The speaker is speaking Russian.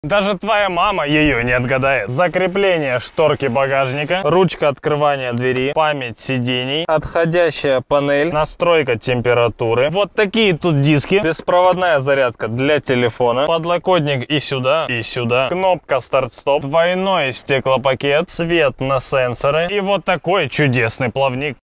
Даже твоя мама ее не отгадает. Закрепление шторки багажника, ручка открывания двери, память сидений, отходящая панель, настройка температуры. Вот такие тут диски, беспроводная зарядка для телефона, подлокотник и сюда, кнопка старт-стоп, двойной стеклопакет, свет на сенсоры и вот такой чудесный плавник.